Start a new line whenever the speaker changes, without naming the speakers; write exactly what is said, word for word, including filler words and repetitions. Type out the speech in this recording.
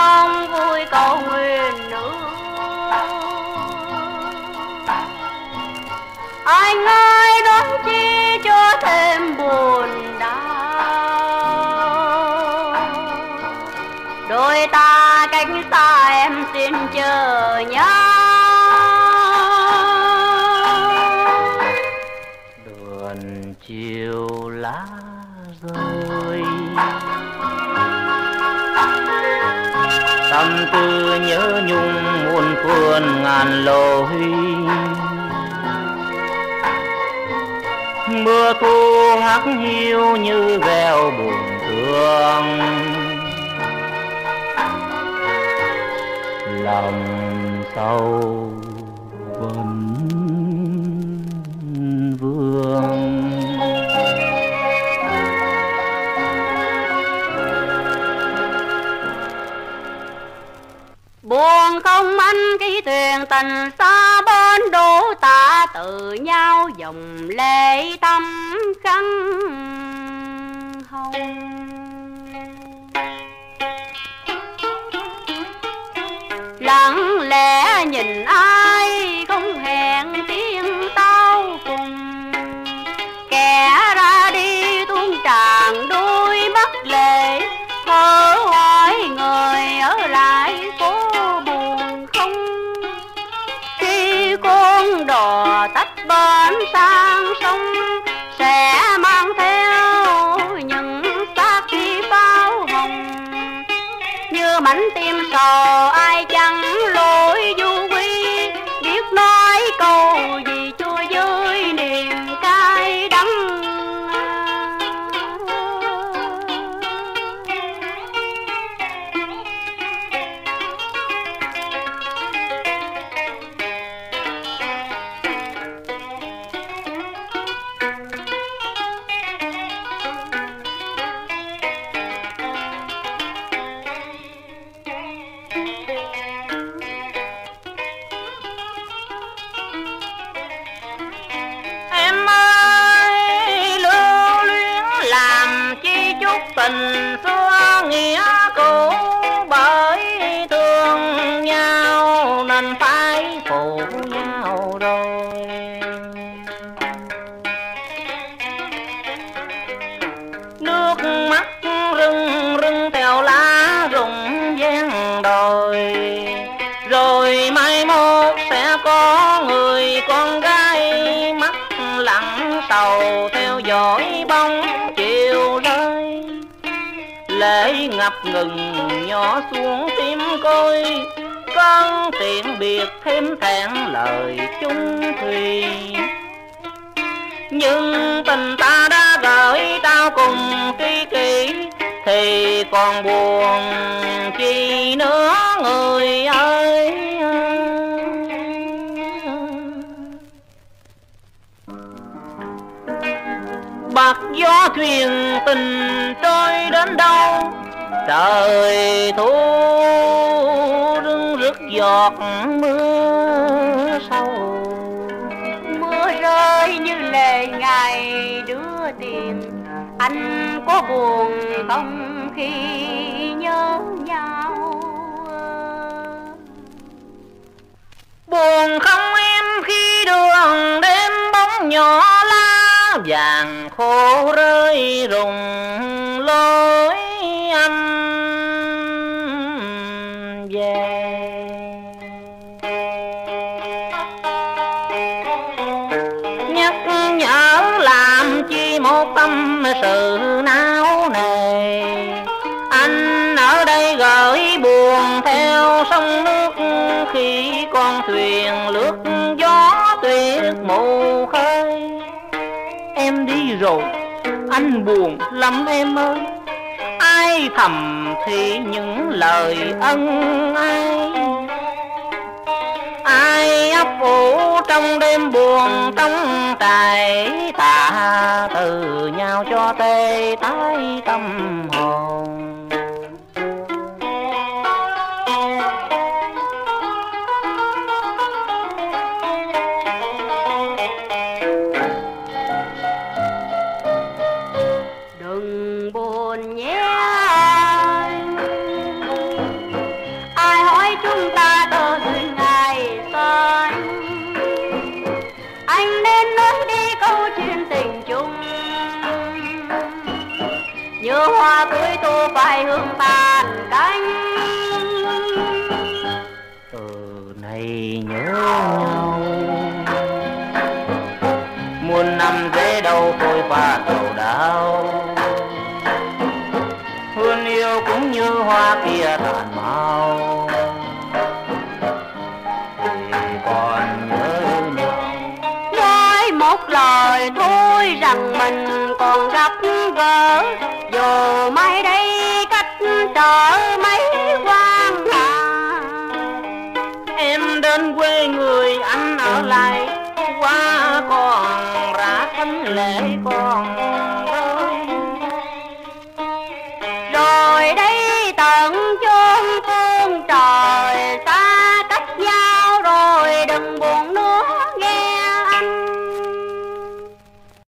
mong vui cầu nguyện nữa. Anh ơi nói chi cho thêm buồn đau, đôi ta cách xa em xin chờ nhau. Đường chiều lá rơi, tâm tư nhớ nhung muôn phương ngàn lối. Mưa thu hắt hiu như veo buồn thương, lòng sâu vẫn vương. Buồn không anh cái thuyền tình xa bên đổ ta từ nhau dòng lệ tâm khăn hồng. Lặng lẽ nhìn ai không hẹn tiếng tao cùng, kẻ ra đi tuôn tràn đôi mắt lệ, thở hỏi người ở lại phố buồn không. Khi con đò tách bến sang sông sẽ mang theo những xác khi pháo hồng, như mảnh tim sầu ai chẳng lối du quy, biết nói câu gì chua với niềm cay đắng. Tình xưa nghĩa cũ, bởi thương nhau nên phải phụ nhau rồi. Nước mắt rưng rưng theo lá rụng gian đồi, rồi mai mốt sẽ có người con gái mắt lặng sầu theo dõi bóng chiều rơi. Lệ ngập ngừng nhỏ xuống tim côi, con tiện biệt thêm thẹn lời chung thủy. Nhưng tình ta đã gửi tao cùng tri kỷ, thì còn buồn chi nữa người ơi. Bạc gió thuyền tình trôi đến đâu, trời thu rưng rức giọt mưa sâu. Mưa rơi như lệ ngày đưa tiền, anh có buồn không khi nhớ nhau? Buồn không em khi đường đêm bóng nhỏ lá vàng khô rơi rụng lối anh về. Nhắc nhở làm chi một tâm sự náo nề, anh ở đây gửi buồn theo sông nước khi con thuyền lướt gió tuyệt mù khơi. Em đi rồi anh buồn lắm em ơi, ai thầm thì những lời ân ai, ai ấp ủ trong đêm buồn trong trại, tạ từ nhau cho tê tái tâm hồn. qua cưới tôi phải hướng tàn cánh.
Từ này nhớ nhau muôn năm dễ đâu phôi pha sầu đau, hương yêu cũng như hoa kia tàn mau, thì còn nhớ nhau.
Nói một lời thôi rằng mình còn gặp gỡ, dù mai đây cách trở mấy quan hà.
Em đến quê người anh ở lại, qua còn ra thánh lễ con